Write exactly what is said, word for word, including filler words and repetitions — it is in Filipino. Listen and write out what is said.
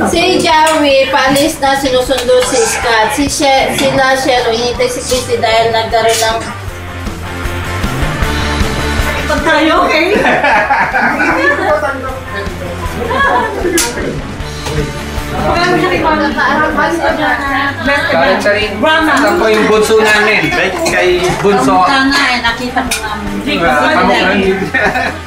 Si Joey, paalis na sinusundo si Scott. Si She sila Shelo, hinintay si Christy dahil nagkaroon ng... Pag tayo, okay? Karin sa rin. Ito po yung bunso namin. Kay bunso. Nakita mo namin. Pamukha